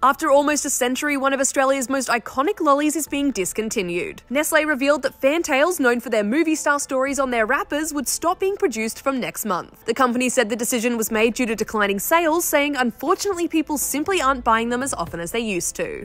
After almost a century, one of Australia's most iconic lollies is being discontinued. Nestle revealed that Fantails, known for their movie-style stories on their wrappers, would stop being produced from next month. The company said the decision was made due to declining sales, saying unfortunately people simply aren't buying them as often as they used to.